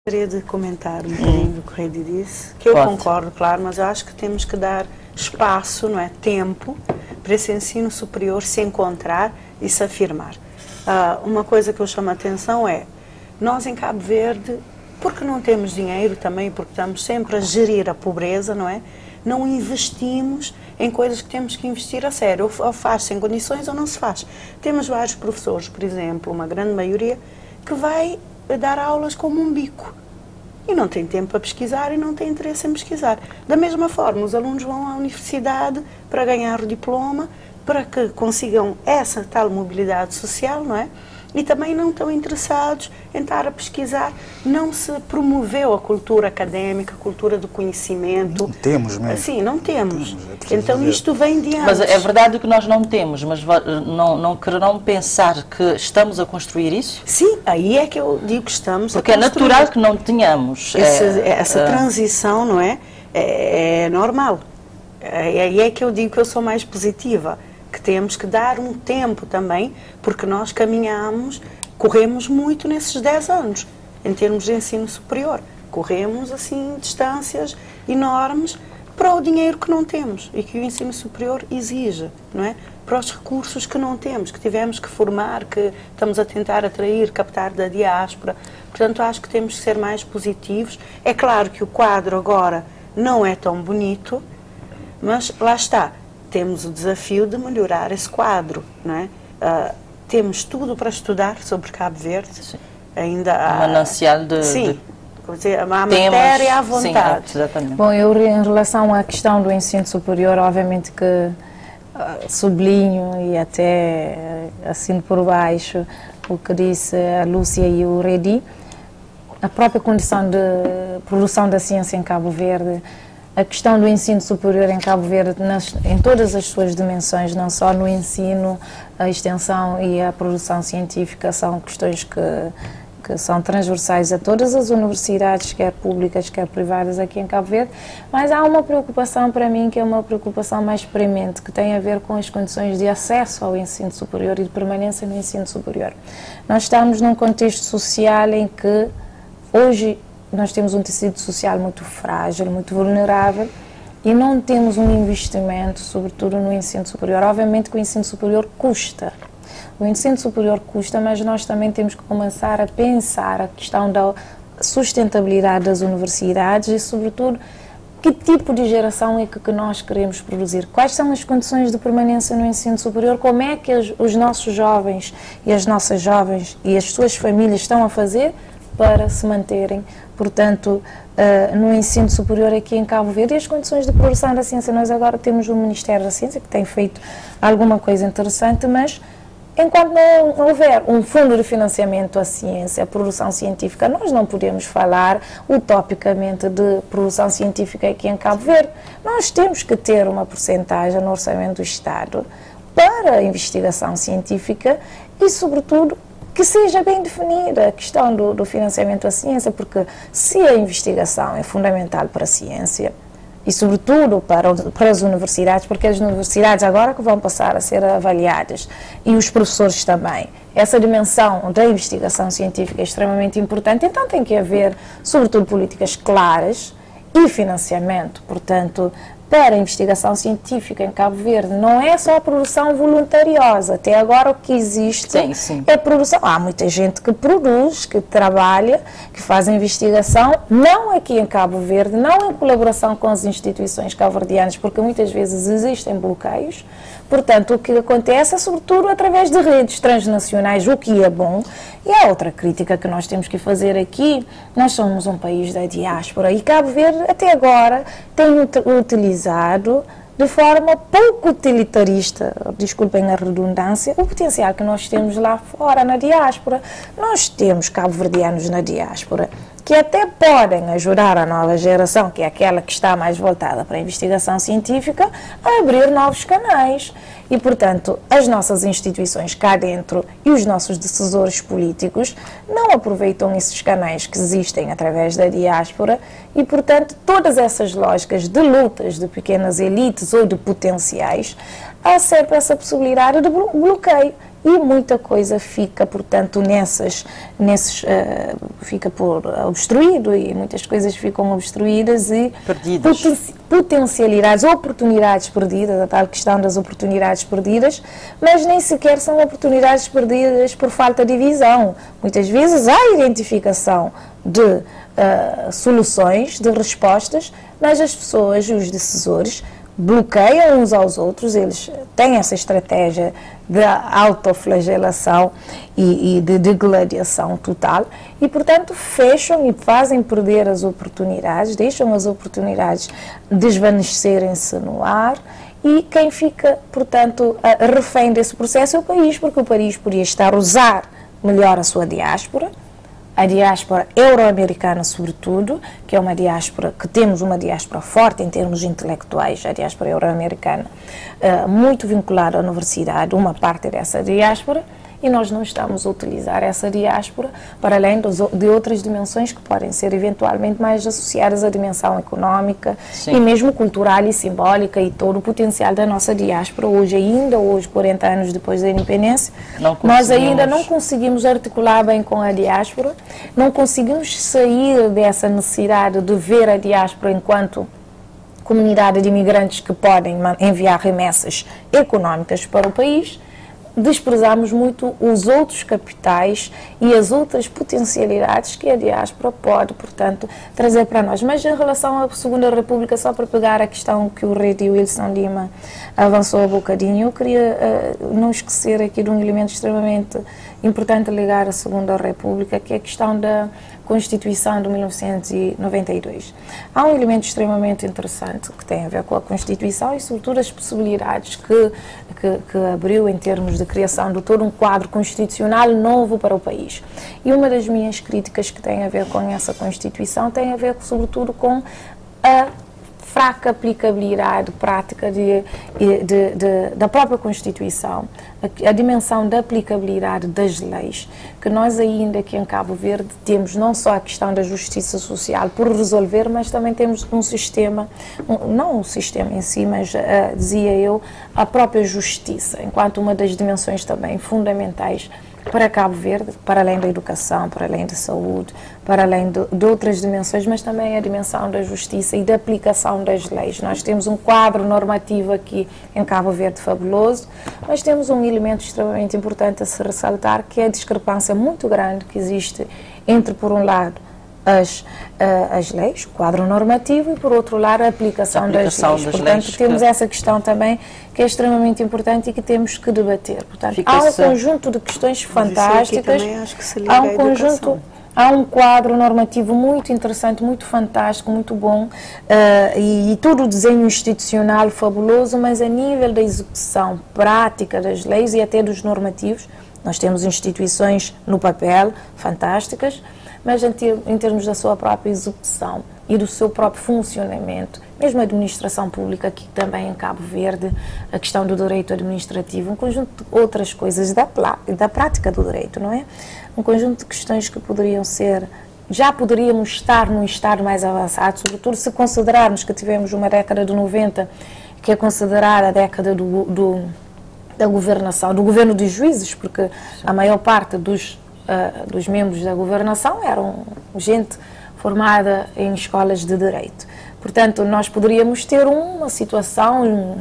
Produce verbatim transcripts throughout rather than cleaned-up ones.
Gostaria de comentar um bocadinho do que o Redi disse, que eu Pode. concordo, claro, mas eu acho que temos que dar espaço, não é, tempo, para esse ensino superior se encontrar e se afirmar. Uh, uma coisa que eu chamo a atenção é, nós em Cabo Verde, porque não temos dinheiro também, porque estamos sempre a gerir a pobreza, não é? Não investimos em coisas que temos que investir a sério, ou faz-se em condições ou não se faz. Temos vários professores, por exemplo, uma grande maioria, que vai dar aulas como um bico e não tem tempo para pesquisar e não tem interesse em pesquisar. Da mesma forma, os alunos vão à universidade para ganhar o diploma, para que consigam essa tal mobilidade social, não é? E também não estão interessados em estar a pesquisar. Não se promoveu a cultura académica, a cultura do conhecimento. Não temos mesmo. Sim, não temos. Não temos, é então ver. isto vem de antes. Mas é verdade que nós não temos, mas não, não quererão pensar que estamos a construir isso? Sim, aí é que eu digo que estamos Porque a é natural que não tenhamos. Esse, é, essa é, transição, não é? É, é normal. É, aí é que eu digo que eu sou mais positiva. Que temos que dar um tempo também, porque nós caminhamos, corremos muito nesses dez anos, em termos de ensino superior. Corremos, assim, distâncias enormes para o dinheiro que não temos e que o ensino superior exige, não é? Para os recursos que não temos, que tivemos que formar, que estamos a tentar atrair, captar da diáspora. Portanto, acho que temos que ser mais positivos. É claro que o quadro agora não é tão bonito, mas lá está. Temos o desafio de melhorar esse quadro, não é? Uh, temos tudo para estudar sobre Cabo Verde. Sim. Ainda há... Um manancial de... Sim, de quer dizer, a matéria à vontade. Sim, exatamente. Bom, eu em relação à questão do ensino superior, obviamente que uh, sublinho e até uh, assino por baixo o que disse a Lúcia e o Redi. A própria condição de produção da ciência em Cabo Verde, a questão do ensino superior em Cabo Verde, nas, em todas as suas dimensões, não só no ensino, a extensão e a produção científica, são questões que, que são transversais a todas as universidades, quer públicas, quer privadas aqui em Cabo Verde, mas há uma preocupação para mim, que é uma preocupação mais premente, que tem a ver com as condições de acesso ao ensino superior e de permanência no ensino superior. Nós estamos num contexto social em que, hoje, nós temos um tecido social muito frágil, muito vulnerável e não temos um investimento, sobretudo no ensino superior. Obviamente que o ensino superior custa. O ensino superior custa, mas nós também temos que começar a pensar a questão da sustentabilidade das universidades e, sobretudo, que tipo de geração é que, que nós queremos produzir? Quais são as condições de permanência no ensino superior? Como é que as, os nossos jovens e as nossas jovens e as suas famílias estão a fazer para se manterem, portanto, uh, no ensino superior aqui em Cabo Verde? E as condições de produção da ciência? Nós agora temos o Ministério da Ciência, que tem feito alguma coisa interessante, mas enquanto não houver um fundo de financiamento à ciência, à produção científica, nós não podemos falar utopicamente de produção científica aqui em Cabo Verde. Nós temos que ter uma porcentagem no orçamento do Estado para a investigação científica e, sobretudo, que seja bem definida a questão do, do financiamento à ciência, porque se a investigação é fundamental para a ciência e, sobretudo, para, para as universidades, porque as universidades agora que vão passar a ser avaliadas e os professores também, essa dimensão da investigação científica é extremamente importante, então tem que haver, sobretudo, políticas claras e financiamento, portanto, para a investigação científica em Cabo Verde. Não é só a produção voluntariosa. Até agora o que existe sim, sim. é produção. Há muita gente que produz, que trabalha, que faz investigação, não aqui em Cabo Verde, não em colaboração com as instituições cabo-verdianas, porque muitas vezes existem bloqueios. Portanto, o que acontece é, sobretudo, através de redes transnacionais, o que é bom. E há outra crítica que nós temos que fazer aqui. Nós somos um país da diáspora e Cabo Verde, até agora, tem utilizado de forma pouco utilitarista, desculpem a redundância, o potencial que nós temos lá fora, na diáspora. Nós temos cabo-verdianos na diáspora que até podem ajudar a nova geração, que é aquela que está mais voltada para a investigação científica, a abrir novos canais. E, portanto, as nossas instituições cá dentro e os nossos decisores políticos não aproveitam esses canais que existem através da diáspora e, portanto, todas essas lógicas de lutas de pequenas elites ou de potenciais, há sempre essa possibilidade de bloqueio. e muita coisa fica, portanto, nessas, nesses, uh, fica por obstruído e muitas coisas ficam obstruídas e perdidas. Poten potencialidades, oportunidades perdidas, a tal questão das oportunidades perdidas, mas nem sequer são oportunidades perdidas por falta de visão. Muitas vezes há identificação de uh, soluções, de respostas, mas as pessoas e os decisores bloqueiam uns aos outros, eles têm essa estratégia de autoflagelação e, e de degladiação total e, portanto, fecham e fazem perder as oportunidades, deixam as oportunidades desvanecerem-se no ar e quem fica, portanto, a, refém desse processo é o país, porque o país podia estar a usar melhor a sua diáspora, a diáspora euro-americana sobretudo, que é uma diáspora, que temos uma diáspora forte em termos intelectuais, a diáspora euro-americana, uh, muito vinculada à universidade, uma parte dessa diáspora, e nós não estamos a utilizar essa diáspora para além dos, de outras dimensões que podem ser eventualmente mais associadas à dimensão económica. Sim. E mesmo cultural e simbólica e todo o potencial da nossa diáspora. Hoje ainda, hoje quarenta anos depois da independência, nós ainda não conseguimos articular bem com a diáspora, não conseguimos sair dessa necessidade de ver a diáspora enquanto comunidade de imigrantes que podem enviar remessas económicas para o país. Desprezamos muito os outros capitais e as outras potencialidades que a diáspora pode, portanto, trazer para nós. Mas em relação à Segunda República, só para pegar a questão que o Redi Wilson Lima avançou um bocadinho, eu queria uh, não esquecer aqui de um elemento extremamente importante ligar à Segunda República, que é a questão da Constituição de mil novecentos e noventa e dois. Há um elemento extremamente interessante que tem a ver com a Constituição e, sobretudo, as possibilidades que, que, que abriu em termos de criação de todo um quadro constitucional novo para o país. E uma das minhas críticas que tem a ver com essa Constituição tem a ver, sobretudo, com a fraca aplicabilidade prática de, de, de, da própria Constituição, a, a dimensão da aplicabilidade das leis, que nós ainda aqui em Cabo Verde temos não só a questão da justiça social por resolver, mas também temos um sistema, um, não o sistema em si, mas uh, dizia eu, a própria justiça, enquanto uma das dimensões também fundamentais para Cabo Verde, para além da educação, para além da saúde, para além de, de outras dimensões, mas também a dimensão da justiça e da aplicação das leis. Nós temos um quadro normativo aqui em Cabo Verde fabuloso, mas temos um elemento extremamente importante a se ressaltar, que é a discrepância muito grande que existe entre, por um lado, As, uh, as leis, o quadro normativo, e por outro lado a aplicação, a aplicação das leis. Das Portanto, leis temos que... essa questão também que é extremamente importante e que temos que debater. Portanto, há um conjunto de questões fantásticas, há um conjunto, há um quadro normativo muito interessante, muito fantástico, muito bom, uh, e, e todo o desenho institucional fabuloso, mas a nível da execução prática das leis e até dos normativos, nós temos instituições no papel fantásticas, mas em, ter, em termos da sua própria execução e do seu próprio funcionamento, mesmo a administração pública aqui também em Cabo Verde, a questão do direito administrativo, um conjunto de outras coisas da, da prática do direito, não é? Um conjunto de questões que poderiam ser, já poderíamos estar num estado mais avançado, sobretudo se considerarmos que tivemos uma década de noventa, que é considerada a década do, do, da governação, do governo dos juízes, porque Sim. a maior parte dos Uh, dos membros da governação eram gente formada em escolas de direito. Portanto, nós poderíamos ter uma situação, um,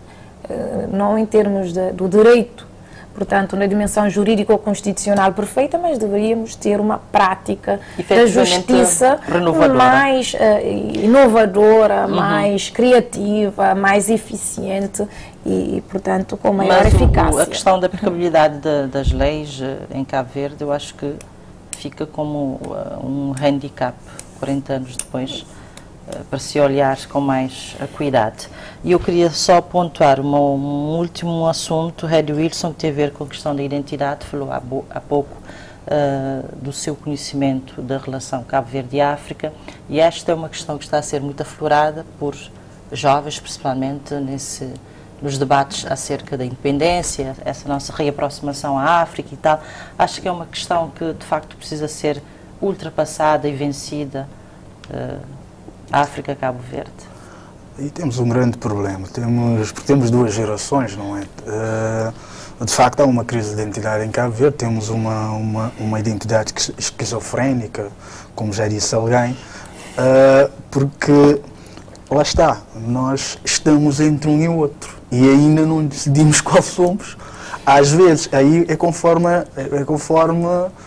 uh, não em termos de, do direito, portanto, na dimensão jurídico-constitucional perfeita, mas deveríamos ter uma prática da justiça mais uh, inovadora, uhum. mais criativa, mais eficiente e, e portanto, com maior mas eficácia. O, a questão da aplicabilidade de, das leis uh, em Cabo Verde, eu acho que fica como uh, um handicap, quarenta anos depois, uh, para se olhar com mais uh, cuidado. E eu queria só pontuar uma, um último assunto, Redi Wilson, que tem a ver com a questão da identidade, falou há, há pouco uh, do seu conhecimento da relação Cabo Verde e África, e esta é uma questão que está a ser muito aflorada por jovens, principalmente nesse, nos debates acerca da independência, essa nossa reaproximação à África e tal. Acho que é uma questão que, de facto, precisa ser ultrapassada e vencida, uh, África-Cabo Verde. E temos um grande problema, temos, porque temos duas gerações, não é? Uh, De facto, há uma crise de identidade em Cabo Verde, temos uma, uma, uma identidade esquizofrénica, como já disse alguém, uh, porque, lá está, nós estamos entre um e outro e ainda não decidimos qual somos. Às vezes, aí é conforme, é conforme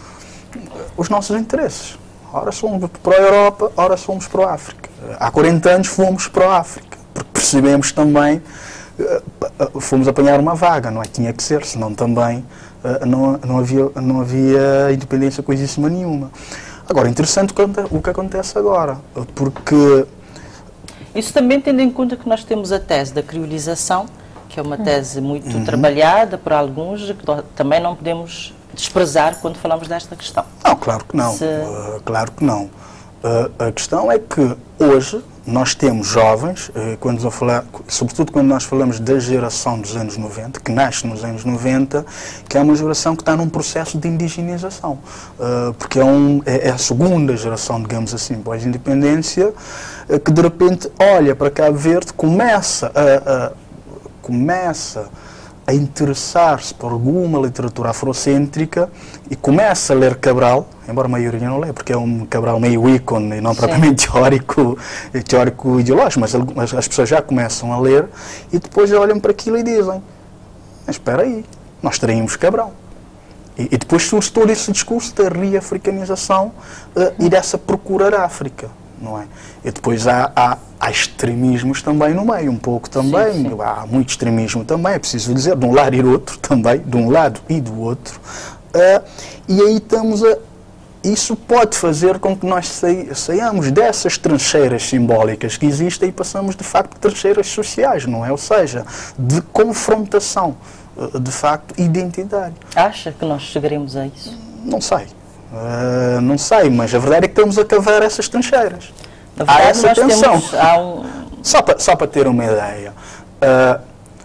os nossos interesses. Ora somos para a Europa, ora somos para a África. Há quarenta anos fomos para a África, porque percebemos também, fomos apanhar uma vaga, não é? Tinha que ser, senão também não, não, havia, não havia independência coisíssima nenhuma. Agora, interessante o que acontece agora, porque... Isso também tendo em conta que nós temos a tese da criolização, que é uma tese muito uhum. trabalhada por alguns, que também não podemos desprezar quando falamos desta questão. Não, claro que não. Se... Uh, claro que não. Uh, a questão é que hoje nós temos jovens, uh, quando a falar, sobretudo quando nós falamos da geração dos anos noventa, que nasce nos anos noventa, que é uma geração que está num processo de indigenização, uh, porque é, um, é, é a segunda geração, digamos assim, pós-independência, uh, que de repente olha para Cabo Verde, começa a, a, começa a interessar-se por alguma literatura afrocêntrica e começa a ler Cabral, embora a maioria não lê, porque é um Cabral meio ícone e não Sim. propriamente teórico, teórico ideológico, mas, mas as pessoas já começam a ler e depois olham para aquilo e dizem, mas espera aí, nós traímos Cabral. E, e depois surge todo esse discurso da reafricanização uh, e dessa procurar África, não é? E depois há, há, há extremismos também no meio, um pouco também, sim, sim. há muito extremismo também, é preciso dizer, de um lado e do outro também, de um lado e do outro, uh, e aí estamos a... Isso pode fazer com que nós saiamos dessas trincheiras simbólicas que existem e passamos, de facto, a trincheiras sociais, não é? Ou seja, de confrontação, de facto, identitária. Acha que nós chegaremos a isso? Não sei. Uh, não sei, mas a verdade é que estamos a cavar essas trincheiras. Na verdade, há essa tensão. Temos, há um... Só para só para ter uma ideia, uh,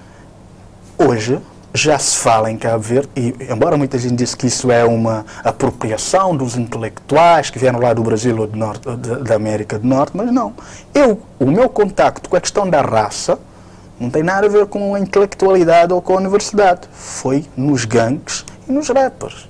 hoje já se fala em Cabo Verde, e embora muita gente disse que isso é uma apropriação dos intelectuais que vieram lá do Brasil ou do norte, da América do Norte, mas não. Eu, o meu contacto com a questão da raça não tem nada a ver com a intelectualidade ou com a universidade. Foi nos gangues e nos rappers.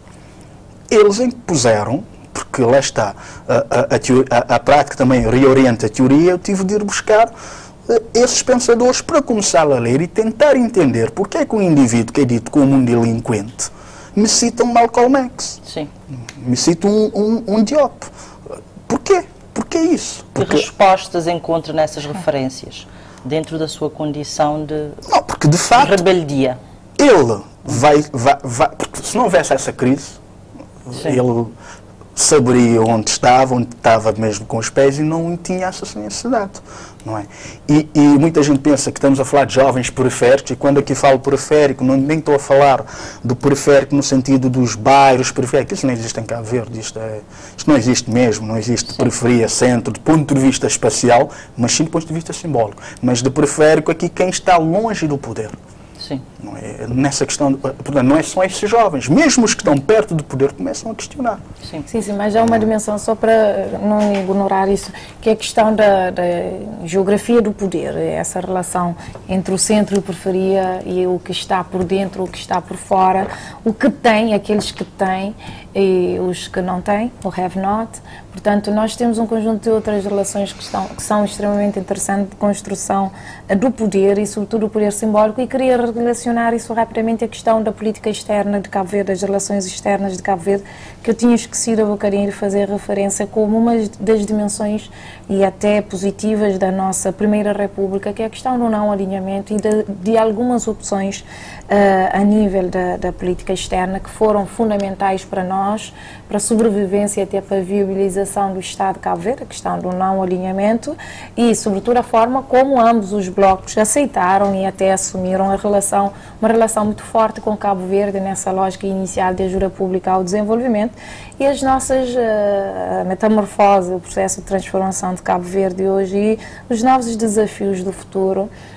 Eles impuseram, porque lá está, a, a, a, a prática também reorienta a teoria, eu tive de ir buscar esses pensadores para começar a ler e tentar entender porque é que um indivíduo que é dito como um delinquente me cita um Malcolm X, Sim. me cita um, um, um Diop. Porquê? Porquê isso? Porque... Que respostas encontra nessas referências, dentro da sua condição de, não, porque de facto, de rebeldia? Ele vai, vai, vai... Porque se não houvesse essa crise, Sim. ele saberia onde estava, onde estava mesmo com os pés e não tinha essa necessidade, não é? E, e muita gente pensa que estamos a falar de jovens periféricos, e quando aqui falo periférico, não, nem estou a falar do periférico no sentido dos bairros periféricos, isso não existe em Cabo Verde, isto, é, isto não existe mesmo, não existe sim. periferia, centro, do ponto de vista espacial, mas sim do ponto de vista simbólico, mas de periférico aqui quem está longe do poder. Sim. Não é, nessa questão, portanto, não é só esses jovens, mesmo os que estão perto do poder começam a questionar. Sim, sim, sim, mas há uma dimensão, só para não ignorar isso, que é a questão da, da geografia do poder, essa relação entre o centro e a periferia e o que está por dentro, o que está por fora, o que tem, aqueles que têm e os que não têm, o have not. Portanto, nós temos um conjunto de outras relações que, estão, que são extremamente interessantes de construção do poder e, sobretudo, do poder simbólico, e queria relacionar isso rapidamente à questão da política externa de Cabo Verde, das relações externas de Cabo Verde, que eu tinha esquecido um bocadinho de fazer referência como uma das dimensões e até positivas da nossa Primeira República, que é a questão do não alinhamento e de, de algumas opções uh, a nível da, da política externa que foram fundamentais para nós, para a sobrevivência e até para a viabilização do Estado de Cabo Verde, a questão do não alinhamento e, sobretudo, a forma como ambos os blocos aceitaram e até assumiram a relação, uma relação muito forte com Cabo Verde nessa lógica inicial de ajuda pública ao desenvolvimento e as nossas uh, metamorfose, o processo de transformação de Cabo Verde hoje e os novos desafios do futuro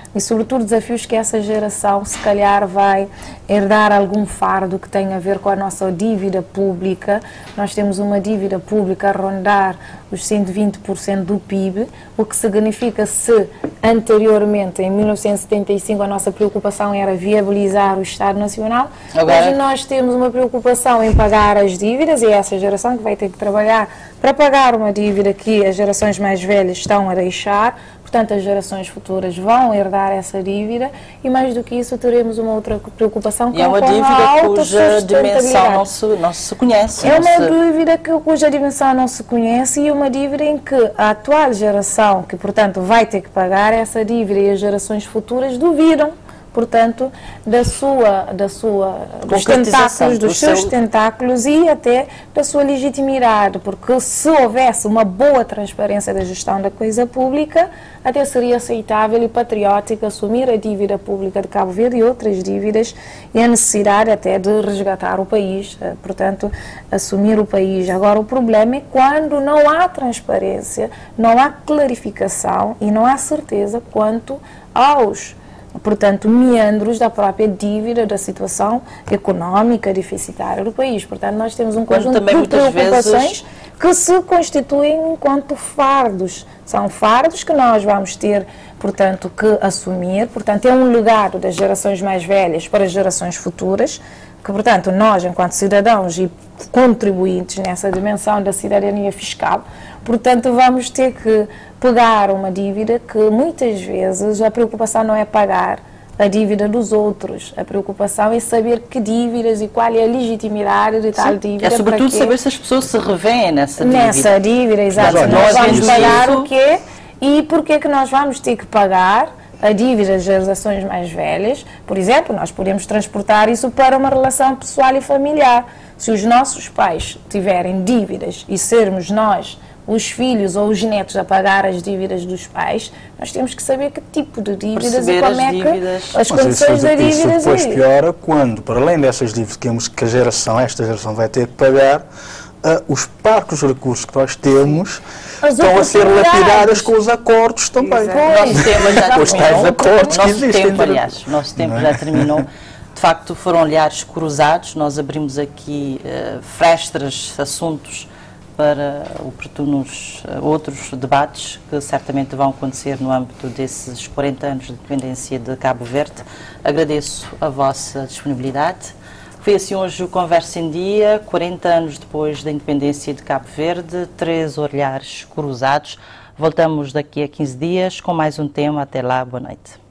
e sobretudo desafios que essa geração se calhar vai herdar algum fardo que tem a ver com a nossa dívida pública. Nós temos uma dívida pública a rondar os cento e vinte por cento do P I B, o que significa, se anteriormente, em mil novecentos e setenta e cinco, a nossa preocupação era viabilizar o Estado Nacional, Agora... hoje nós temos uma preocupação em pagar as dívidas, e é essa geração que vai ter que trabalhar para pagar uma dívida que as gerações mais velhas estão a deixar. Portanto, as gerações futuras vão herdar essa dívida, e mais do que isso teremos uma outra preocupação, que é uma dívida cuja dimensão não se, não se conhece. É uma se... dívida que, cuja dimensão não se conhece, e uma dívida em que a atual geração, que portanto vai ter que pagar essa dívida, e as gerações futuras duvidam, portanto, da sua, da sua, dos tentáculos, dos do seus seu... tentáculos e até da sua legitimidade, porque se houvesse uma boa transparência da gestão da coisa pública, até seria aceitável e patriótico assumir a dívida pública de Cabo Verde e outras dívidas, e a necessidade até de resgatar o país, portanto, assumir o país. Agora, o problema é quando não há transparência, não há clarificação e não há certeza quanto aos portanto, meandros da própria dívida, da situação económica deficitária do país. Portanto, nós temos um conjunto também, de preocupações vezes... que se constituem enquanto fardos. São fardos que nós vamos ter, portanto, que assumir. Portanto, é um legado das gerações mais velhas para as gerações futuras, que, portanto, nós, enquanto cidadãos e contribuintes nessa dimensão da cidadania fiscal, portanto, vamos ter que pegar uma dívida que, muitas vezes, a preocupação não é pagar a dívida dos outros. A preocupação é saber que dívidas e qual é a legitimidade de tal dívida. É sobretudo saber se as pessoas se revêem nessa dívida. Nessa dívida, exato. Mas, nós olha, vamos isso... pagar o quê? E porquê é que nós vamos ter que pagar a dívida das gerações mais velhas? Por exemplo, nós podemos transportar isso para uma relação pessoal e familiar. Se os nossos pais tiverem dívidas e sermos nós, os filhos ou os netos, a pagar as dívidas dos pais, nós temos que saber que tipo de dívidas Perceber e como as é dívidas. que as Mas condições da dívida. Isso depois piora quando, para além dessas dívidas que temos, que a geração, esta geração vai ter que pagar, uh, os parcos recursos que nós temos As estão a ser lapidadas com os acordos também. O nosso tema já Com os tais terminou. acordos que Nosso existem. tempo, aliás, o nosso tempo Não é? já terminou. De facto, foram olhares cruzados. Nós abrimos aqui uh, frestas, assuntos para oportunos uh, outros debates que certamente vão acontecer no âmbito desses quarenta anos de independência de Cabo Verde. Agradeço a vossa disponibilidade. Foi assim hoje o Conversa em Dia, quarenta anos depois da independência de Cabo Verde, três olhares cruzados. Voltamos daqui a quinze dias com mais um tema. Até lá, boa noite.